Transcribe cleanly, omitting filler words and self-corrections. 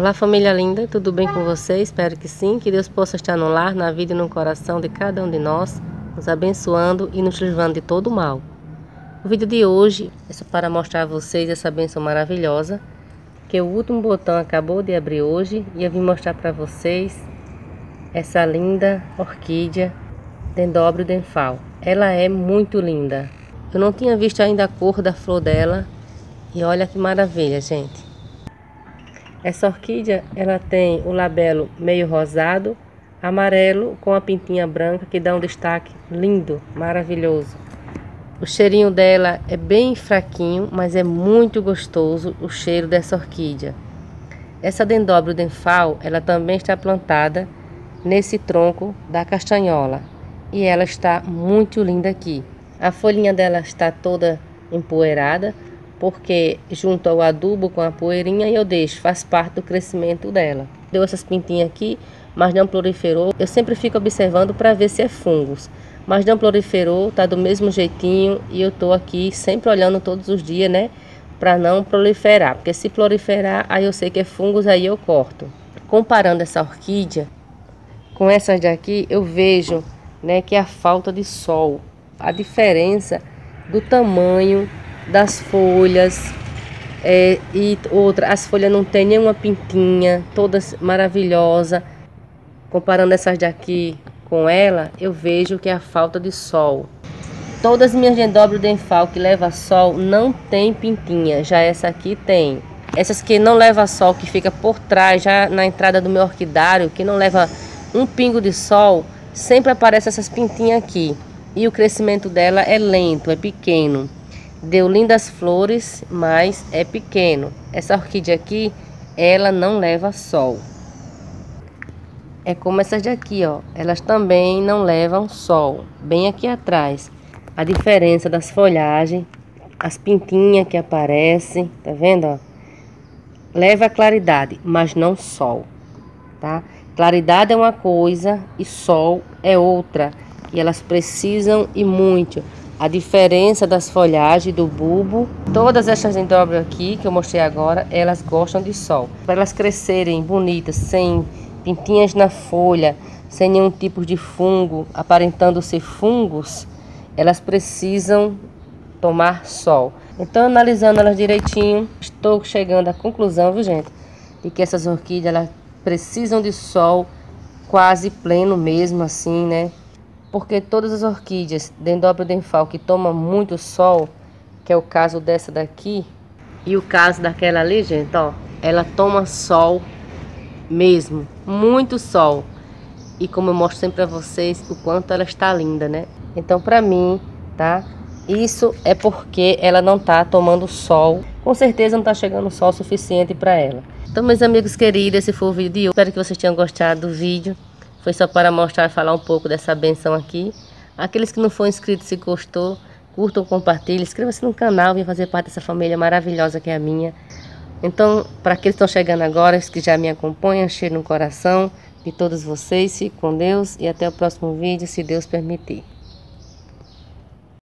Olá, família linda, tudo bem com vocês? Espero que sim, que Deus possa estar no lar, na vida e no coração de cada um de nós, nos abençoando e nos livrando de todo o mal. O vídeo de hoje é só para mostrar a vocês essa bênção maravilhosa, que o último botão acabou de abrir hoje, e eu vim mostrar para vocês essa linda orquídea Dendróbio Denfal. Ela é muito linda. Eu não tinha visto ainda a cor da flor dela, e olha que maravilha, gente. Essa orquídea, ela tem o labelo meio rosado, amarelo com a pintinha branca que dá um destaque lindo, maravilhoso. O cheirinho dela é bem fraquinho, mas é muito gostoso o cheiro dessa orquídea. Essa Dendróbio Denfal, ela também está plantada nesse tronco da castanhola e ela está muito linda aqui. A folhinha dela está toda empoeirada, porque junto ao adubo com a poeirinha eu deixo, faz parte do crescimento dela. Deu essas pintinhas aqui, mas não proliferou. Eu sempre fico observando para ver se é fungos, mas não proliferou, tá do mesmo jeitinho, e eu tô aqui sempre olhando todos os dias, né, para não proliferar, porque se proliferar, aí eu sei que é fungos, aí eu corto. Comparando essa orquídea com essas daqui, eu vejo, né, que é a falta de sol, a diferença do tamanho das folhas, e outra, as folhas não tem nenhuma pintinha, todas maravilhosa. Comparando essas daqui com ela, eu vejo que é a falta de sol. Todas as minhas Dendróbio Denfal que leva sol não tem pintinha, já essa aqui tem. Essas que não leva sol, que fica por trás, já na entrada do meu orquidário, que não leva um pingo de sol, sempre aparece essas pintinhas aqui. E o crescimento dela é lento, é pequeno. Deu lindas flores, mas é pequeno. Essa orquídea aqui, ela não leva sol. É como essas daqui, ó. Elas também não levam sol. Bem aqui atrás. A diferença das folhagens, as pintinhas que aparecem, tá vendo, ó? Leva claridade, mas não sol, tá? Claridade é uma coisa e sol é outra. E elas precisam e muito. A diferença das folhagens do bulbo, todas essas Dendróbio aqui que eu mostrei agora, elas gostam de sol. Para elas crescerem bonitas, sem pintinhas na folha, sem nenhum tipo de fungo, aparentando ser fungos, elas precisam tomar sol. Então, analisando elas direitinho, estou chegando à conclusão, viu, gente, de que essas orquídeas elas precisam de sol quase pleno mesmo, assim, né? Porque todas as orquídeas Dendróbio Denfal que tomam muito sol, que é o caso dessa daqui, e o caso daquela ali, gente, ó, ela toma sol mesmo, muito sol. E como eu mostro sempre pra vocês, o quanto ela está linda, né? Então, pra mim, tá? Isso é porque ela não tá tomando sol. Com certeza não tá chegando sol suficiente pra ela. Então, meus amigos queridos, esse foi o vídeo de hoje. Espero que vocês tenham gostado do vídeo. Foi só para mostrar e falar um pouco dessa benção aqui. Aqueles que não foram inscritos, se gostou, curtam, compartilhem, inscreva-se no canal, venha fazer parte dessa família maravilhosa que é a minha. Então, para aqueles que estão chegando agora, que já me acompanham, cheiro no coração de todos vocês, fique com Deus e até o próximo vídeo, se Deus permitir.